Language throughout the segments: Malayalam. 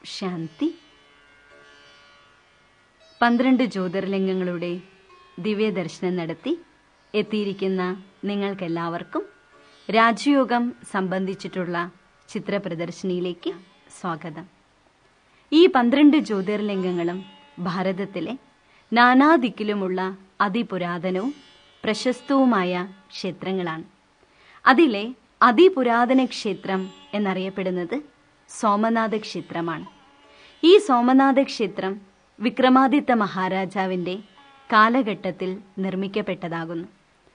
ശാന്തി. 12 ജ്യോതിർലിംഗങ്ങളുടെ ദിവ്യദർശനം നടത്തി എത്തിയിരിക്കുന്ന നിങ്ങൾക്കെല്ലാവർക്കും രാജയോഗം സംബന്ധിച്ചിട്ടുള്ള ചിത്രപ്രദർശനിയിലേക്ക് സ്വാഗതം. ഈ 12 ജ്യോതിർലിംഗങ്ങളും ഭാരതത്തിലെ നാനാദിക്കിലുമുള്ള അതിപുരാതനവും പ്രശസ്തവുമായ ക്ഷേത്രങ്ങളാണ്. അതിലെ അതിപുരാതന ക്ഷേത്രം എന്നറിയപ്പെടുന്നത് സോമനാഥ ക്ഷേത്രമാണ്. ഈ സോമനാഥ ക്ഷേത്രം വിക്രമാദിത്യ മഹാരാജാവിൻ്റെ കാലഘട്ടത്തിൽ നിർമ്മിക്കപ്പെട്ടതാകുന്നു.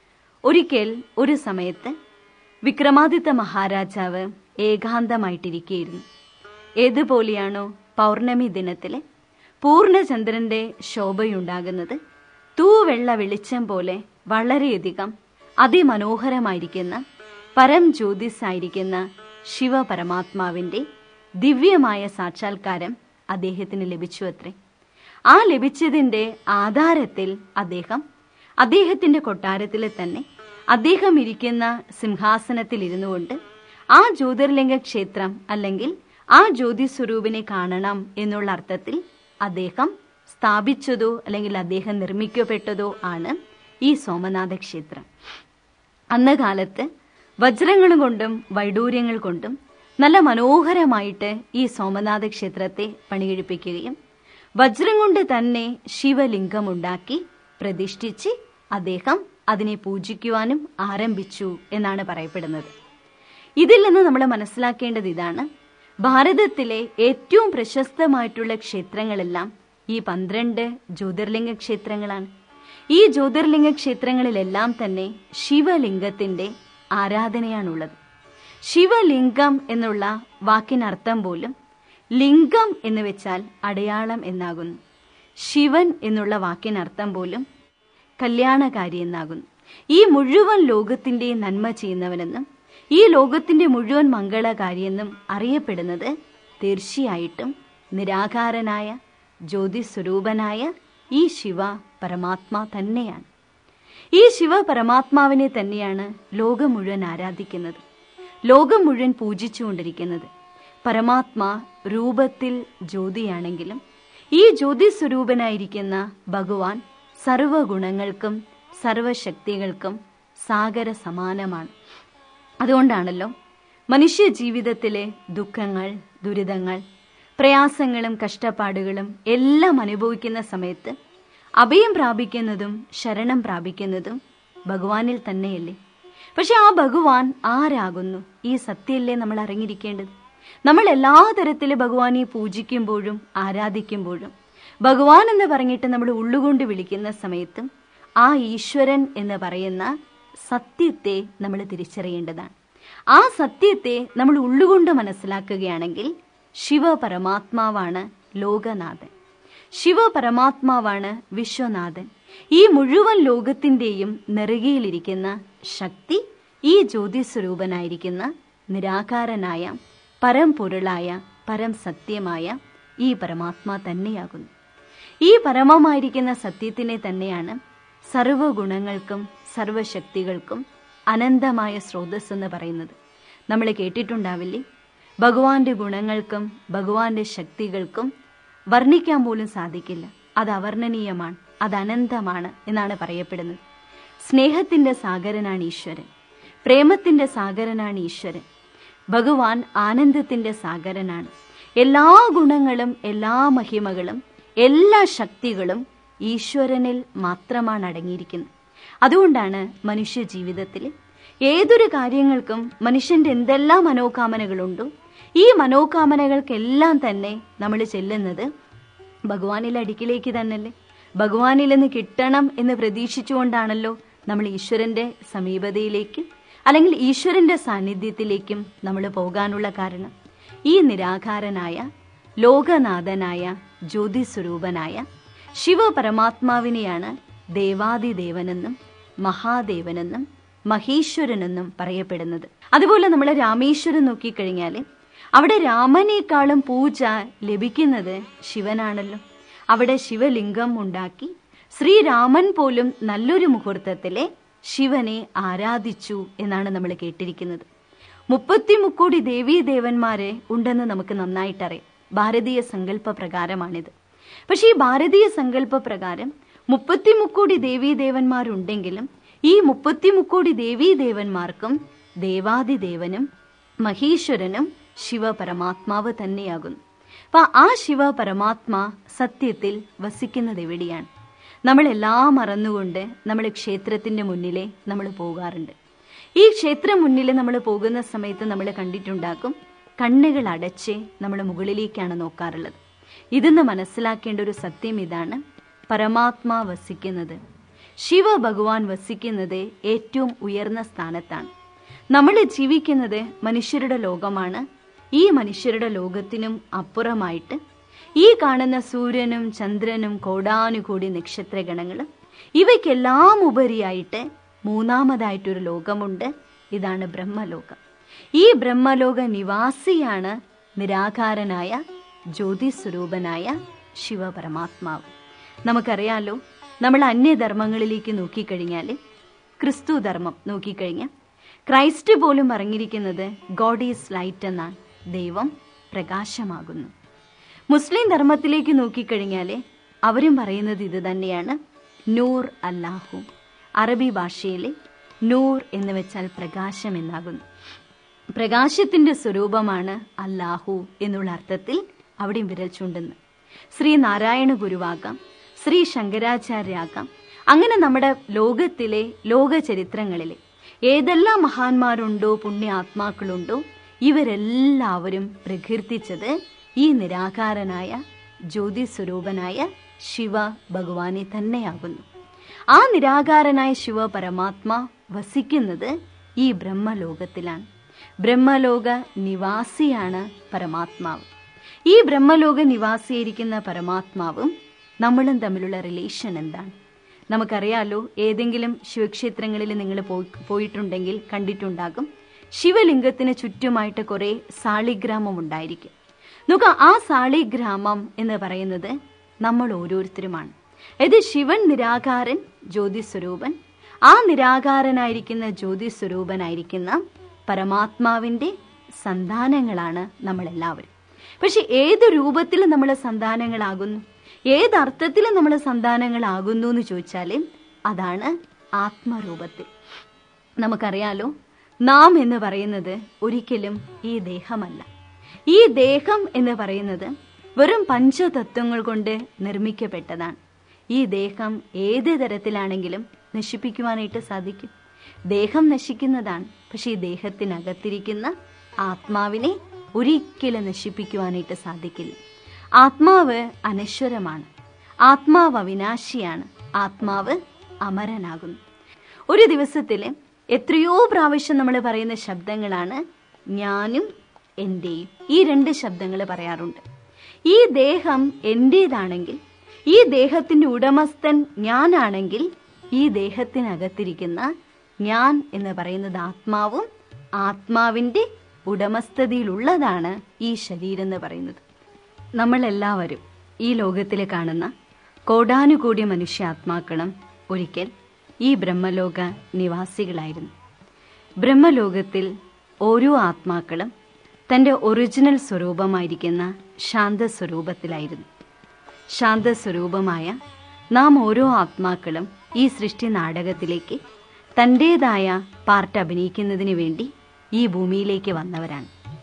ഒരിക്കൽ ഒരു സമയത്ത് വിക്രമാദിത്യ മഹാരാജാവ് ഏകാന്തമായിട്ടിരിക്കുകയായിരുന്നു. ഏതുപോലെയാണോ പൗർണമി ദിനത്തിലെ പൂർണ്ണചന്ദ്രന്റെ ശോഭയുണ്ടാകുന്നത്, തൂവെള്ള വെളിച്ചം പോലെ വളരെയധികം അതിമനോഹരമായിരിക്കുന്ന പരം ജ്യോതിസായിരിക്കുന്ന ശിവപരമാത്മാവിന്റെ ദിവ്യമായ സാക്ഷാത്കാരം അദ്ദേഹത്തിന് ലഭിച്ചു അത്രേ. ആ ലഭിച്ചതിന്റെ ആധാരത്തിൽ അദ്ദേഹത്തിന്റെ കൊട്ടാരത്തിലെ തന്നെ അദ്ദേഹം ഇരിക്കുന്ന സിംഹാസനത്തിൽ ഇരുന്നു കൊണ്ട് ആ ജ്യോതിർലിംഗ ക്ഷേത്രം അല്ലെങ്കിൽ ആ ജ്യോതിസ്വരൂപിനെ കാണണം എന്നുള്ള അർത്ഥത്തിൽ അദ്ദേഹം സ്ഥാപിച്ചതോ അല്ലെങ്കിൽ അദ്ദേഹം നിർമ്മിക്കപ്പെട്ടതോ ആണ് ഈ സോമനാഥ ക്ഷേത്രം. അന്ന കാലത്ത് വജ്രങ്ങൾ കൊണ്ടും വൈഡൂര്യങ്ങൾ കൊണ്ടും നല്ല മനോഹരമായിട്ട് ഈ സോമനാഥ ക്ഷേത്രത്തെ പണികഴിപ്പിക്കുകയും വജ്രം കൊണ്ട് തന്നെ ശിവലിംഗമുണ്ടാക്കി പ്രതിഷ്ഠിച്ച് അദ്ദേഹം അതിനെ പൂജിക്കുവാനും ആരംഭിച്ചു എന്നാണ് പറയപ്പെടുന്നത്. ഇതിൽ നിന്ന് നമ്മൾ മനസ്സിലാക്കേണ്ടത് ഇതാണ്: ഭാരതത്തിലെ ഏറ്റവും പ്രശസ്തമായിട്ടുള്ള ക്ഷേത്രങ്ങളെല്ലാം ഈ 12 ജ്യോതിർലിംഗ ക്ഷേത്രങ്ങളാണ്. ഈ ജ്യോതിർലിംഗ ക്ഷേത്രങ്ങളിലെല്ലാം തന്നെ ശിവലിംഗത്തിന്റെ ആരാധനയാണുള്ളത്. ശിവലിംഗം എന്നുള്ള വാക്കിനർത്ഥം പോലും ലിംഗം എന്ന് വെച്ചാൽ അടയാളം എന്നാകുന്നു. ശിവൻ എന്നുള്ള വാക്കിനർത്ഥം പോലും കല്യാണകാരി എന്നാകുന്നു. ഈ മുഴുവൻ ലോകത്തിന്റെ നന്മ ചെയ്യുന്നവനെന്നും ഈ ലോകത്തിന്റെ മുഴുവൻ മംഗളകാരിയെന്നും അറിയപ്പെടുന്നത് തീർച്ചയായിട്ടും നിരാകാരനായ ജ്യോതിസ്വരൂപനായ ഈ ശിവ പരമാത്മാ തന്നെയാണ്. ഈ ശിവ പരമാത്മാവിനെ തന്നെയാണ് ലോകം മുഴുവൻ ആരാധിക്കുന്നത്, ലോകം മുഴുവൻ പൂജിച്ചുകൊണ്ടിരിക്കുന്നത്. പരമാത്മാ രൂപത്തിൽ ജ്യോതിയാണെങ്കിലും ഈ ജ്യോതിസ്വരൂപനായിരിക്കുന്ന ഭഗവാൻ സർവഗുണങ്ങൾക്കും സർവശക്തികൾക്കും സാഗര സമാനമാണ്. അതുകൊണ്ടാണല്ലോ മനുഷ്യ ജീവിതത്തിലെ ദുഃഖങ്ങൾ, ദുരിതങ്ങൾ, പ്രയാസങ്ങളും കഷ്ടപ്പാടുകളും എല്ലാം അനുഭവിക്കുന്ന സമയത്ത് അഭയം പ്രാപിക്കുന്നതും ശരണം പ്രാപിക്കുന്നതും ഭഗവാനിൽ തന്നെയല്ലേ. പക്ഷെ ആ ഭഗവാൻ ആരാകുന്നു? ഈ സത്യമല്ലേ നമ്മൾ അറിഞ്ഞിരിക്കേണ്ടത്. നമ്മൾ എല്ലാ തരത്തിലും ഭഗവാനെ പൂജിക്കുമ്പോഴും ആരാധിക്കുമ്പോഴും ഭഗവാൻ എന്ന് പറഞ്ഞിട്ട് നമ്മൾ ഉള്ളുകൊണ്ട് വിളിക്കുന്ന സമയത്തും ആ ഈശ്വരൻ എന്ന് പറയുന്ന സത്യത്തെ നമ്മൾ തിരിച്ചറിയേണ്ടതാണ്. ആ സത്യത്തെ നമ്മൾ ഉള്ളുകൊണ്ട് മനസ്സിലാക്കുകയാണെങ്കിൽ ശിവപരമാത്മാവാണ് ലോകനാഥൻ, ശിവപരമാത്മാവാണ് വിശ്വനാഥൻ. ഈ മുഴുവൻ ലോകത്തിന്റെയും നെറുകയിലിരിക്കുന്ന ശക്തി ഈ ജ്യോതിസ്വരൂപനായിരിക്കുന്ന നിരാകാരനായ പരംപൊരുളായ പരം സത്യമായ ഈ പരമാത്മാ തന്നെയാകുന്നു. ഈ പരമമായിരിക്കുന്ന സത്യത്തിനെ തന്നെയാണ് സർവഗുണങ്ങൾക്കും സർവശക്തികൾക്കും അനന്തമായ സ്രോതസ് എന്ന് പറയുന്നത്. നമ്മൾ കേട്ടിട്ടുണ്ടാവില്ലേ, ഭഗവാന്റെ ഗുണങ്ങൾക്കും ഭഗവാന്റെ ശക്തികൾക്കും വർണ്ണിക്കാൻ പോലും സാധിക്കില്ല, അത് അവർണ്ണനീയമാണ്, അത് അനന്തമാണ് എന്നാണ് പറയപ്പെടുന്നത്. സ്നേഹത്തിന്റെ സാഗരനാണ് ഈശ്വരൻ, പ്രേമത്തിന്റെ സാഗരനാണ് ഈശ്വരൻ. ഭഗവാൻ ആനന്ദത്തിന്റെ സാഗരനാണ്. എല്ലാ ഗുണങ്ങളും എല്ലാ മഹിമകളും എല്ലാ ശക്തികളും ഈശ്വരനിൽ മാത്രമാണ് അടങ്ങിയിരിക്കുന്നത്. അതുകൊണ്ടാണ് മനുഷ്യ ജീവിതത്തിൽ ഏതൊരു കാര്യങ്ങൾക്കും മനുഷ്യന്റെ എന്തെല്ലാം മനോകാമനകളുണ്ടോ ഈ മനോകാമനകൾക്കെല്ലാം തന്നെ നമ്മൾ ചെല്ലുന്നത് ഭഗവാനിലെ അടുക്കിലേക്ക് തന്നെയല്ലേ. ഭഗവാനിൽ നിന്ന് കിട്ടണം എന്ന് പ്രതീക്ഷിച്ചുകൊണ്ടാണല്ലോ നമ്മൾ ഈശ്വരന്റെ സമീപതയിലേക്ക് അല്ലെങ്കിൽ ഈശ്വരന്റെ സാന്നിധ്യത്തിലേക്കും നമ്മൾ പോകാനുള്ള കാരണം. ഈ നിരാകാരനായ ലോകനാഥനായ ജ്യോതിസ്വരൂപനായ ശിവപരമാത്മാവിനെയാണ് ദേവാദിദേവനെന്നും മഹാദേവനെന്നും മഹേശ്വരനെന്നും പറയപ്പെടുന്നത്. അതുപോലെ നമ്മൾ രാമേശ്വരം നോക്കിക്കഴിഞ്ഞാൽ അവിടെ രാമനേക്കാളും പൂജ ലഭിക്കുന്നത് ശിവനാണല്ലോ. അവിടെ ശിവലിംഗം ഉണ്ടാക്കി ശ്രീരാമൻ പോലും നല്ലൊരു മുഹൂർത്തത്തിലെ ശിവനെ ആരാധിച്ചു എന്നാണ് നമ്മൾ കേട്ടിരിക്കുന്നത്. 33 ദേവീദേവന്മാരെ ഉണ്ടെന്ന് നമുക്ക് നന്നായിട്ടറിയാം. ഭാരതീയ സങ്കല്പ പ്രകാരമാണിത്. പക്ഷെ ഈ ഭാരതീയ സങ്കല്പ പ്രകാരം 33 കോടി ദേവീദേവന്മാരുണ്ടെങ്കിലും ഈ 33 കോടി ദേവീദേവന്മാർക്കും ദേവാദിദേവനും മഹേശ്വരനും ശിവപരമാത്മാവ് തന്നെയാകുന്നു. അപ്പൊ ആ ശിവ പരമാത്മാ സത്യത്തിൽ വസിക്കുന്നത് എവിടെയാണ്? നമ്മളെല്ലാം മറന്നുകൊണ്ട് നമ്മൾ ക്ഷേത്രത്തിന്റെ മുന്നിലെ നമ്മൾ പോകാറുണ്ട്. ഈ ക്ഷേത്രം മുന്നിൽ നമ്മൾ പോകുന്ന സമയത്ത് നമ്മൾ കണ്ടിട്ടുണ്ടാക്കും, കണ്ണുകൾ അടച്ച് നമ്മൾ മുകളിലേക്കാണ് നോക്കാറുള്ളത്. ഇതെന്ന് മനസ്സിലാക്കേണ്ട ഒരു സത്യം ഇതാണ്, പരമാത്മാ വസിക്കുന്നത്, ശിവ ഭഗവാൻ വസിക്കുന്നത് ഏറ്റവും ഉയർന്ന സ്ഥാനത്താണ്. നമ്മൾ ജീവിക്കുന്നത് മനുഷ്യരുടെ ലോകമാണ്. ഈ മനുഷ്യരുടെ ലോകത്തിനും അപ്പുറമായിട്ട് ഈ കാണുന്ന സൂര്യനും ചന്ദ്രനും കോടാനുകോടി നക്ഷത്രഗണങ്ങളും ഇവയ്ക്കെല്ലാം ഉപരിയായിട്ട് മൂന്നാമതായിട്ടൊരു ലോകമുണ്ട്. ഇതാണ് ബ്രഹ്മലോകം. ഈ ബ്രഹ്മലോക നിവാസിയാണ് നിരാകാരനായ ജ്യോതിസ്വരൂപനായ ശിവപരമാത്മാവ്. നമുക്കറിയാലോ, നമ്മൾ അന്യധർമ്മങ്ങളിലേക്ക് നോക്കിക്കഴിഞ്ഞാൽ, ക്രിസ്തു ധർമ്മം നോക്കിക്കഴിഞ്ഞാൽ ക്രൈസ്റ്റ് പോലും പറഞ്ഞിരിക്കുന്നത് ഗോഡ് ഈസ് ലൈറ്റ് എന്നാണ്, ദൈവം പ്രകാശമാകുന്നു. മുസ്ലിം ധർമ്മത്തിലേക്ക് നോക്കിക്കഴിഞ്ഞാൽ അവരും പറയുന്നത് ഇത് തന്നെയാണ്, നൂർ അല്ലാഹു. അറബി ഭാഷയിൽ നൂർ എന്ന് വെച്ചാൽ പ്രകാശം എന്നാകുന്നു. പ്രകാശത്തിന്റെ സ്വരൂപമാണ് അല്ലാഹു എന്നുള്ള അർത്ഥത്തിൽ അവിടെയും വിരൽ ചൂണ്ടുന്നു. ശ്രീ നാരായണ ഗുരുവാകാം, ശ്രീ ശങ്കരാചാര്യാകാം, അങ്ങനെ നമ്മുടെ ലോകത്തിലെ ലോക ചരിത്രങ്ങളിലെ ഏതെല്ലാം മഹാന്മാരുണ്ടോ, പുണ്യാത്മാക്കളുണ്ടോ, ഇവരെല്ലാവരും പ്രകീർത്തിച്ചത് ഈ നിരാകാരനായ ജ്യോതിസ്വരൂപനായ ശിവ ഭഗവാനെ തന്നെയാകുന്നു. ആ നിരാകാരനായ ശിവ പരമാത്മാ വസിക്കുന്നത് ഈ ബ്രഹ്മലോകത്തിലാണ്. ബ്രഹ്മലോക നിവാസിയാണ് പരമാത്മാവ്. ഈ ബ്രഹ്മലോക നിവാസിയായിരിക്കുന്ന പരമാത്മാവും നമ്മളും തമ്മിലുള്ള റിലേഷൻ എന്താണ്? നമുക്കറിയാലോ, ഏതെങ്കിലും ശിവക്ഷേത്രങ്ങളിൽ നിങ്ങൾ പോയിട്ടുണ്ടെങ്കിൽ കണ്ടിട്ടുണ്ടാകും, ശിവലിംഗത്തിന് ചുറ്റുമായിട്ട് കുറെ സാളിഗ്രാമം ഉണ്ടായിരിക്കും. നോക്കുക, ആ സാളിഗ്രാമം എന്ന് പറയുന്നത് നമ്മൾ ഓരോരുത്തരുമാണ്. ഇത് ശിവൻ നിരാകാരൻ ജ്യോതിസ്വരൂപൻ, ആ നിരാകാരനായിരിക്കുന്ന ജ്യോതിസ്വരൂപനായിരിക്കുന്ന പരമാത്മാവിന്റെ സന്താനങ്ങളാണ് നമ്മളെല്ലാവരും. പക്ഷെ ഏത് രൂപത്തിൽ നമ്മൾ സന്താനങ്ങളാകുന്നു, ഏതർത്ഥത്തിൽ നമ്മൾ സന്താനങ്ങളാകുന്നു എന്ന് ചോദിച്ചാൽ അതാണ് ആത്മരൂപത്തിൽ. നമുക്കറിയാലോ, നാം എന്ന് പറയുന്നത് ഒരിക്കലും ഈ ദേഹമല്ല. ഈ ദേഹം എന്ന് പറയുന്നത് വെറും പഞ്ചതത്വങ്ങൾ കൊണ്ട് നിർമ്മിക്കപ്പെട്ടതാണ്. ഈ ദേഹം ഏത് തരത്തിലാണെങ്കിലും നശിപ്പിക്കുവാനായിട്ട് സാധിക്കും. ദേഹം നശിക്കുന്നതാണ്, പക്ഷെ ഈ ദേഹത്തിനകത്തിരിക്കുന്ന ആത്മാവിനെ ഒരിക്കലും നശിപ്പിക്കുവാനായിട്ട് സാധിക്കില്ല. ആത്മാവ് അനശ്വരമാണ്, ആത്മാവ് അവിനാശിയാണ്, ആത്മാവ് അമരനാകുന്നു. ഒരു ദിവസത്തിൽ എത്രയോ പ്രാവശ്യം നമ്മൾ പറയുന്ന ശബ്ദങ്ങളാണ് ഞാനും എന്റെയും. ഈ രണ്ട് ശബ്ദങ്ങൾ പറയാറുണ്ട്. ഈ ദേഹം എന്റേതാണെങ്കിൽ, ഈ ദേഹത്തിന്റെ ഉടമസ്ഥൻ ഞാനാണെങ്കിൽ, ഈ ദേഹത്തിനകത്തിരിക്കുന്ന ഞാൻ എന്ന് പറയുന്നത് ആത്മാവും ആത്മാവിന്റെ ഉടമസ്ഥതയിലുള്ളതാണ് ഈ ശരീരം എന്ന് പറയുന്നത്. നമ്മളെല്ലാവരും ഈ ലോകത്തിൽ കാണുന്ന കോടാനുകൂടി മനുഷ്യാത്മാക്കളും ഒരിക്കൽ ഈ ബ്രഹ്മലോക നിവാസികളായിരുന്നു. ബ്രഹ്മലോകത്തിൽ ഓരോ ആത്മാക്കളും തൻ്റെ ഒറിജിനൽ സ്വരൂപമായിരിക്കുന്ന ശാന്തസ്വരൂപത്തിലായിരുന്നു. ശാന്തസ്വരൂപമായ നാം ഓരോ ആത്മാക്കളും ഈ സൃഷ്ടി നാടകത്തിലേക്ക് തൻ്റേതായ പാർട്ട് അഭിനയിക്കുന്നതിന് വേണ്ടി ഈ ഭൂമിയിലേക്ക് വന്നവരാണ്.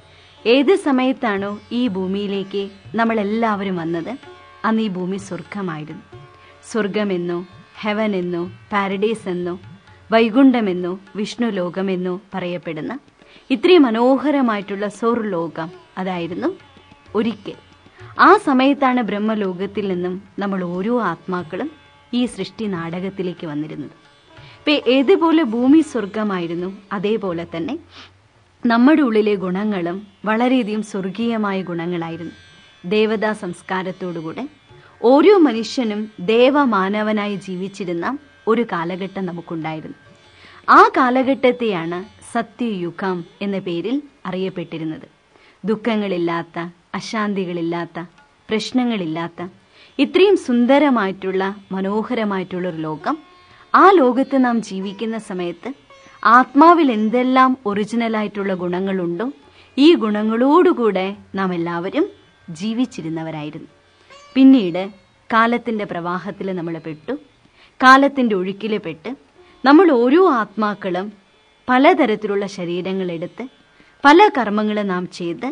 ഏത് സമയത്താണോ ഈ ഭൂമിയിലേക്ക് നമ്മളെല്ലാവരും വന്നത്, അന്ന് ഈ ഭൂമി സ്വർഗമായിരുന്നു. സ്വർഗമെന്നോ ഹെവൻ എന്നോ പാരഡൈസ് എന്നോ വൈകുണ്ഠമെന്നോ വിഷ്ണു ലോകമെന്നോ പറയപ്പെടുന്ന ഇത്രയും മനോഹരമായിട്ടുള്ള സ്വർലോകം അതായിരുന്നു ഒരിക്കൽ. ആ സമയത്താണ് ബ്രഹ്മലോകത്തിൽ നിന്നും നമ്മൾ ഓരോ ആത്മാക്കളും ഈ സൃഷ്ടി നാടകത്തിലേക്ക് വന്നിരുന്നത്. ഇപ്പം ഏതുപോലെ ഭൂമി സ്വർഗമായിരുന്നു, അതേപോലെ തന്നെ നമ്മുടെ ഉള്ളിലെ ഗുണങ്ങളും വളരെയധികം സ്വർഗീയമായ ഗുണങ്ങളായിരുന്നു. ദേവതാ സംസ്കാരത്തോടുകൂടെ ഓരോ മനുഷ്യനും ദേവമാനവനായി ജീവിച്ചിരുന്ന ഒരു കാലഘട്ടം നമുക്കുണ്ടായിരുന്നു. ആ കാലഘട്ടത്തെയാണ് സത്യയുഗം എന്ന പേരിൽ അറിയപ്പെട്ടിരുന്നത്. ദുഃഖങ്ങളില്ലാത്ത, അശാന്തികളില്ലാത്ത, പ്രശ്നങ്ങളില്ലാത്ത ഇത്രയും സുന്ദരമായിട്ടുള്ള മനോഹരമായിട്ടുള്ള ഒരു ലോകം. ആ ലോകത്ത് നാം ജീവിക്കുന്ന സമയത്ത് ആത്മാവിൽ എന്തെല്ലാം ഒറിജിനലായിട്ടുള്ള ഗുണങ്ങളുണ്ടോ, ഈ ഗുണങ്ങളോടുകൂടെ നാം എല്ലാവരും ജീവിച്ചിരുന്നവരായിരുന്നു. പിന്നീട് കാലത്തിൻ്റെ പ്രവാഹത്തിൽ നമ്മൾ പെട്ടു, കാലത്തിൻ്റെ ഒഴുക്കിൽ പെട്ട് നമ്മൾ ഓരോ ആത്മാക്കളും പലതരത്തിലുള്ള ശരീരങ്ങളെടുത്ത് പല കർമ്മങ്ങൾ നാം ചെയ്ത്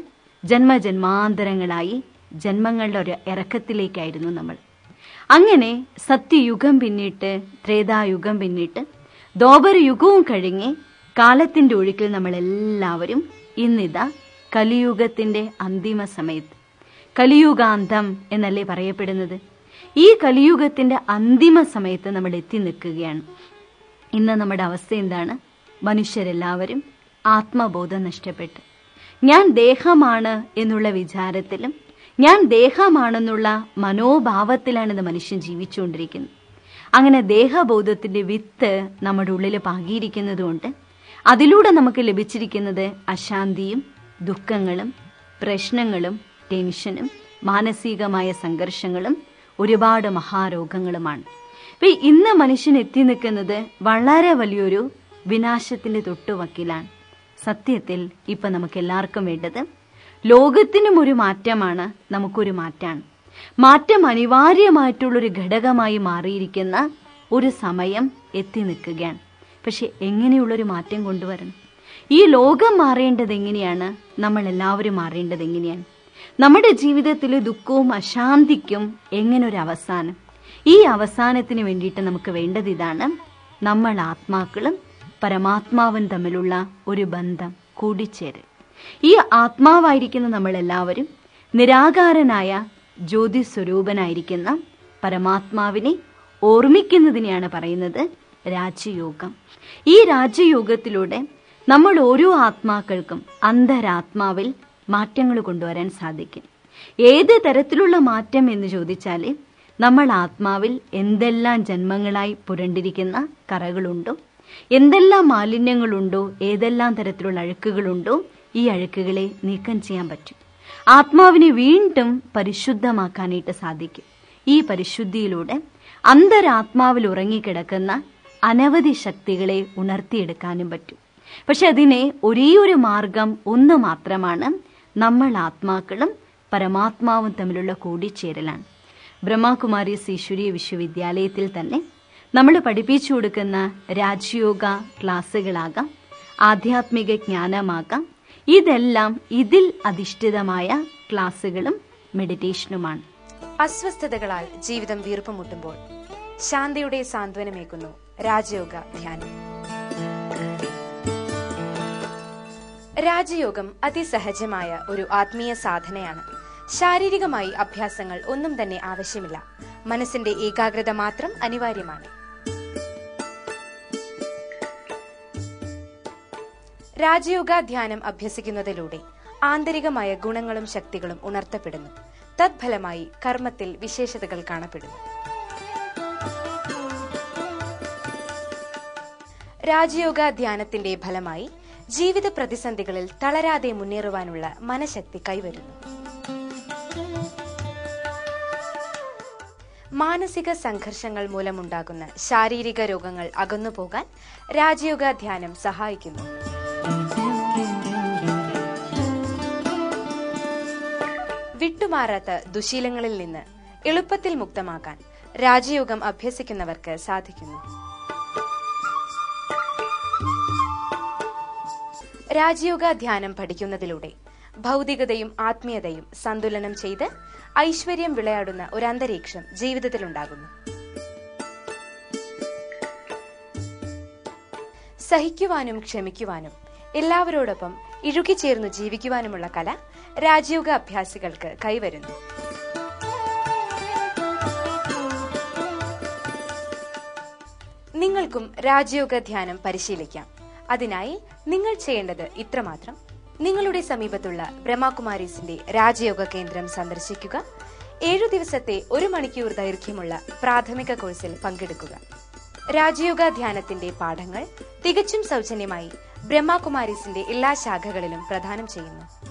ജന്മജന്മാന്തരങ്ങളായി ജന്മങ്ങളുടെ ഒരു ഇറക്കത്തിലേക്കായിരുന്നു നമ്മൾ. അങ്ങനെ സത്യയുഗം പിന്നിട്ട്, ത്രേതായുഗം പിന്നിട്ട്, ദ്വാപരയുഗവും കഴിഞ്ഞ് കാലത്തിൻ്റെ ഒഴുക്കിൽ നമ്മളെല്ലാവരും ഇന്നിതാ കലിയുഗത്തിൻ്റെ അന്തിമ സമയത്ത്, കലിയുഗാന്തം എന്നല്ലേ പറയപ്പെടുന്നത്, ഈ കലിയുഗത്തിൻ്റെ അന്തിമ സമയത്ത് നമ്മൾ എത്തി നിൽക്കുകയാണ്. ഇന്ന് നമ്മുടെ അവസ്ഥ എന്താണ്? മനുഷ്യരെല്ലാവരും ആത്മബോധം നഷ്ടപ്പെട്ട് ഞാൻ ദേഹമാണ് എന്നുള്ള വിചാരത്തിലും ഞാൻ ദേഹമാണെന്നുള്ള മനോഭാവത്തിലാണ് ഇന്ന് മനുഷ്യൻ ജീവിച്ചുകൊണ്ടിരിക്കുന്നത്. അങ്ങനെ ദേഹബോധത്തിൻ്റെ വിത്ത് നമ്മുടെ ഉള്ളിൽ പാകിയിരിക്കുന്നത് കൊണ്ട് അതിലൂടെ നമുക്ക് ലഭിച്ചിരിക്കുന്നത് അശാന്തിയും ദുഃഖങ്ങളും പ്രശ്നങ്ങളും ടെൻഷനും മാനസികമായ സംഘർഷങ്ങളും ഒരുപാട് മഹാരോഗങ്ങളുമാണ്. അപ്പൊ ഇന്ന് മനുഷ്യൻ എത്തി നിൽക്കുന്നത് വളരെ വലിയൊരു വിനാശത്തിന്റെ തൊട്ടുവക്കിലാണ്. സത്യത്തിൽ ഇപ്പൊ നമുക്ക് എല്ലാവർക്കും വേണ്ടത് ലോകത്തിനും ഒരു മാറ്റമാണ്, നമുക്കൊരു മാറ്റാണ്. മാറ്റം അനിവാര്യമായിട്ടുള്ളൊരു ഘടകമായി മാറിയിരിക്കുന്ന ഒരു സമയം എത്തി നിൽക്കുകയാണ്. പക്ഷെ എങ്ങനെയുള്ളൊരു മാറ്റം കൊണ്ടുവരണം? ഈ ലോകം മാറേണ്ടത് എങ്ങനെയാണ്? നമ്മൾ എല്ലാവരും മാറേണ്ടത് എങ്ങനെയാണ്? നമ്മുടെ ജീവിതത്തിൽ ദുഃഖവും അശാന്തിക്കും എങ്ങനെ ഒരു അവസാനം? ഈ അവസാനത്തിന് വേണ്ടിയിട്ട് നമുക്ക് വേണ്ടത് ഇതാണ്: നമ്മൾ ആത്മാക്കളും പരമാത്മാവും തമ്മിലുള്ള ഒരു ബന്ധം, കൂടിച്ചേരൽ. ഈ ആത്മാവായിരിക്കുന്ന നമ്മളെല്ലാവരും നിരാകാരനായ ജ്യോതി സ്വരൂപനായിരിക്കുന്ന പരമാത്മാവിനെ ഓർമ്മിക്കുന്നതിനെയാണ് പറയുന്നത് രാജയോഗം. ഈ രാജയോഗത്തിലൂടെ നമ്മൾ ഓരോ ആത്മാക്കൾക്കും അന്തരാത്മാവിൽ മാറ്റങ്ങൾ കൊണ്ടുവരാൻ സാധിക്കും. ഏത് തരത്തിലുള്ള മാറ്റം എന്ന് ചോദിച്ചാൽ, നമ്മൾ ആത്മാവിൽ എന്തെല്ലാം ജന്മങ്ങളായി പുരണ്ടിരിക്കുന്ന കറകളുണ്ടോ, എന്തെല്ലാം മാലിന്യങ്ങളുണ്ടോ, ഏതെല്ലാം തരത്തിലുള്ള അഴുക്കുകളുണ്ടോ, ഈ അഴുക്കുകളെ നീക്കം ചെയ്യാൻ പറ്റും. ആത്മാവിനെ വീണ്ടും പരിശുദ്ധമാക്കാനായിട്ട് സാധിക്കും. ഈ പരിശുദ്ധിയിലൂടെ അന്തരാത്മാവിൽ ഉറങ്ങിക്കിടക്കുന്ന അനവധി ശക്തികളെ ഉണർത്തിയെടുക്കാനും പറ്റും. പക്ഷെ അതിനെ ഒരേ ഒരു മാർഗം ഒന്ന് മാത്രമാണ്: നമ്മൾ ആത്മാക്കളും പരമാത്മാവും തമ്മിലുള്ള കൂടിച്ചേരലാണ്. ബ്രഹ്മകുമാരീസ് ഈശ്വരീയ വിശ്വവിദ്യാലയത്തിൽ തന്നെ നമ്മൾ പഠിപ്പിച്ചു കൊടുക്കുന്ന രാജയോഗ ക്ലാസ്സുകളാകാം, ആധ്യാത്മിക ജ്ഞാനമാകാം, ഇതെല്ലാം ഇതിൽ അധിഷ്ഠിതമായ ക്ലാസ്സുകളും മെഡിറ്റേഷനുമാണ്. അസ്വസ്ഥതകളാൽ ജീവിതം വീർപ്പുമുട്ടുമ്പോൾ ശാന്തിയുടെ സാന്ത്വനമേകുന്നു രാജയോഗ ധ്യാനം. രാജയോഗം അതിസഹജമായ ഒരു ആത്മീയ സാധനയാണ്. ശാരീരികമായി അഭ്യാസങ്ങൾ ഒന്നും തന്നെ ആവശ്യമില്ല. മനസ്സിന്റെ ഏകാഗ്രത മാത്രം അനിവാര്യമാണ്. രാജയോഗ ധ്യാനം അഭ്യസിക്കുന്നതിലൂടെ ആന്തരികമായ ഗുണങ്ങളും ശക്തികളും ഉണർത്തപ്പെടുന്നു. തത്ഫലമായി കർമ്മത്തിൽ വിശേഷതകൾ കാണപ്പെടുന്നു. രാജയോഗ ധ്യാനത്തിന്റെ ഫലമായി ജീവിത പ്രതിസന്ധികളിൽ തളരാതെ മുന്നേറുവാനുള്ള മനഃശക്തി കൈവരുന്നു. മാനസിക സംഘർഷങ്ങൾ മൂലമുണ്ടാകുന്ന ശാരീരിക രോഗങ്ങൾ അകന്നുപോകാൻ രാജയോഗ ധ്യാനം സഹായിക്കുന്നു. വിട്ടുമാറാത്ത ദുശീലങ്ങളിൽ നിന്ന് എളുപ്പത്തിൽ മുക്തമാക്കാൻ രാജയോഗം അഭ്യസിക്കുന്നവർക്ക് സാധിക്കുന്നു. രാജയോഗ ധ്യാനം പഠിക്കുന്നതിലൂടെ ഭൗതികതയും ആത്മീയതയും സന്തുലനം ചെയ്ത് ഐശ്വര്യം വിളയാടുന്ന ഒരു അന്തരീക്ഷം ജീവിതത്തിലുണ്ടാകുന്നു. സഹിക്കുവാനും ക്ഷമിക്കുവാനും എല്ലാവരോടൊപ്പം ഇഴുകിച്ചേർന്നു ജീവിക്കുവാനുമുള്ള കല രാജയോഗ അഭ്യാസികൾക്ക് കൈവരുന്നു. നിങ്ങൾക്കും രാജയോഗ ധ്യാനം പരിശീലിക്കാം. അതിനായി നിങ്ങൾ ചെയ്യേണ്ടത് ഇത്രമാത്രം: നിങ്ങളുടെ സമീപത്തുള്ള ബ്രഹ്മകുമാരീസിന്റെ രാജയോഗ കേന്ദ്രം സന്ദർശിക്കുക. 7 ദിവസത്തെ 1 മണിക്കൂർ ദൈർഘ്യമുള്ള പ്രാഥമിക കോഴ്സിൽ പങ്കെടുക്കുക. രാജയോഗ ധ്യാനത്തിന്റെ പാഠങ്ങൾ തികച്ചും സൗജന്യമായി ബ്രഹ്മകുമാരീസിന്റെ എല്ലാ ശാഖകളിലും പ്രദാനം ചെയ്യുന്നു.